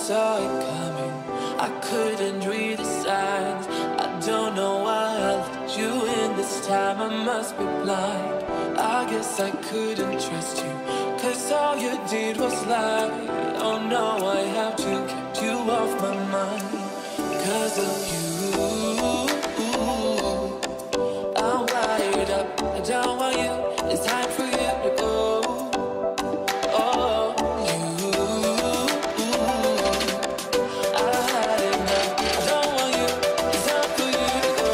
saw it coming. I couldn't read the signs. I don't know why I let you in this time. I must be blind. I guess I couldn't trust you, 'cause all you did was lie. Oh no, I have to keep you off my mind. 'Cause of you, I'm wired up. I don't want you. It's time for you to go. Oh, you, I had enough. I don't want you. It's time for you to go.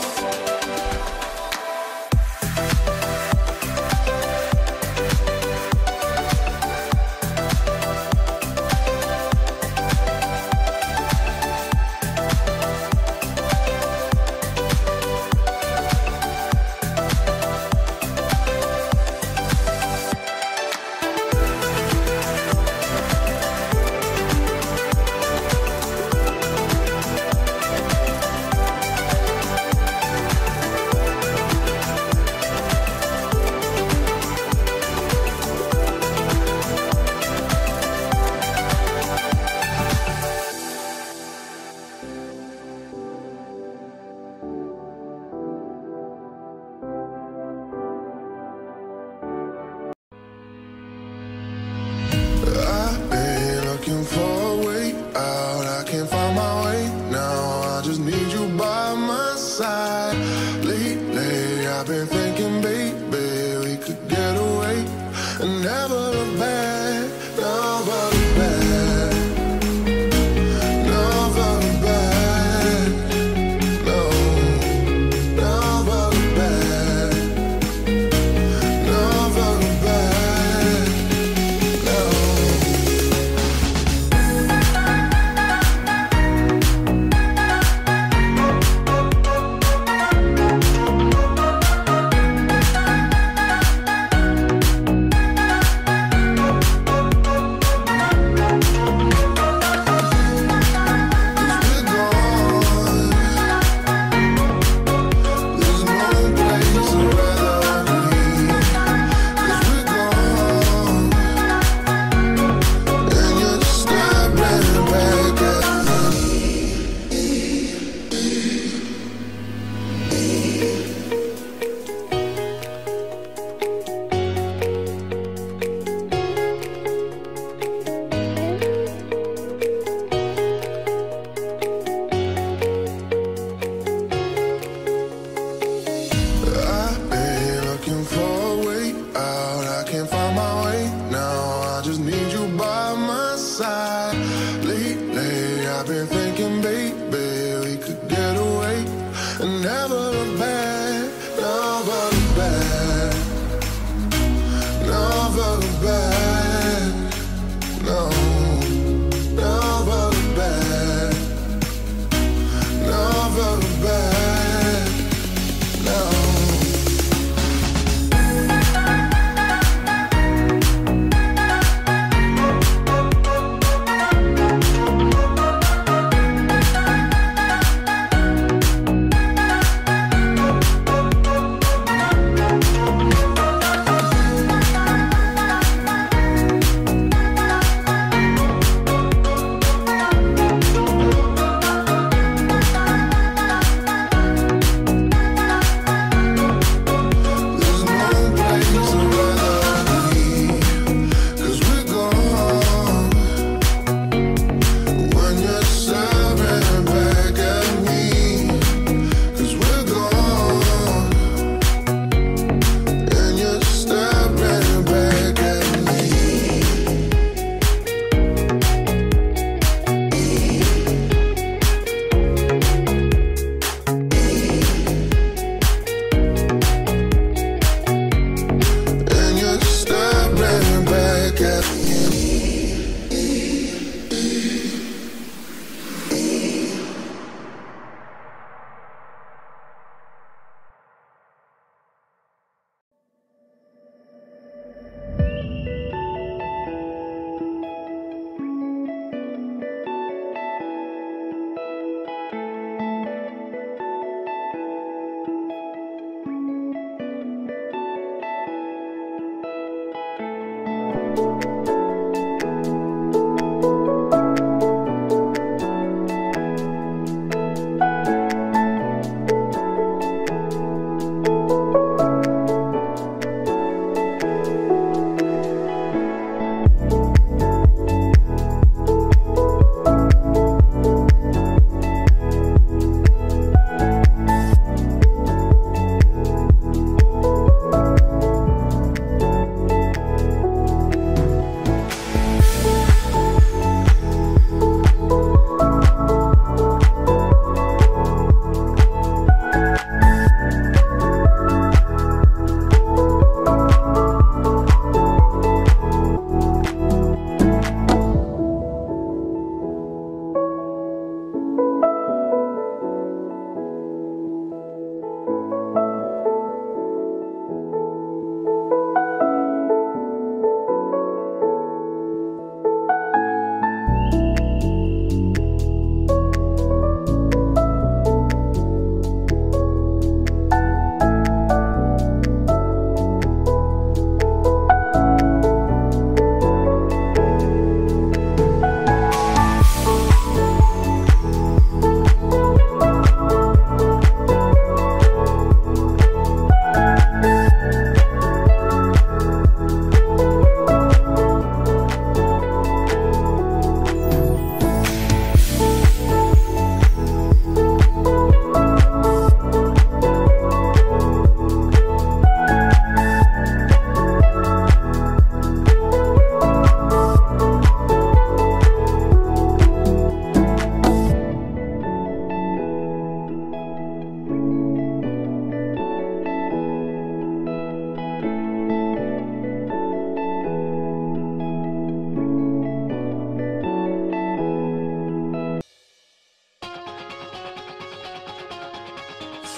Looking for a way out, I can't find my way now. I just need you by my side. Lately, I've been thinking, baby, we could get away and never look back, never look back, never look back, no, never look back, never look back, no.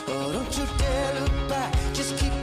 Oh, don't you dare look back, just keep